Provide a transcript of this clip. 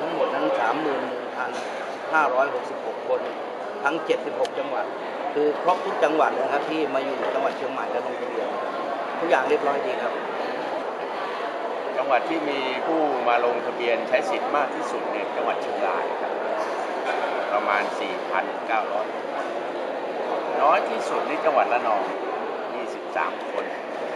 ทั้งหมดนั้น 31,566 คนทั้ง 76 จังหวัดคือครบทุกจังหวัดนะครับที่มาอยู่จังหวัดเชียงใหม่และลงทะเบียนทุกอย่างเรียบร้อยดีครับจังหวัดที่มีผู้มาลงทะเบียนใช้สิทธิ์มากที่สุดในจังหวัดเชียงรายครับประมาณ 4,900 น้อยที่สุดในจังหวัดระนอง 23 คน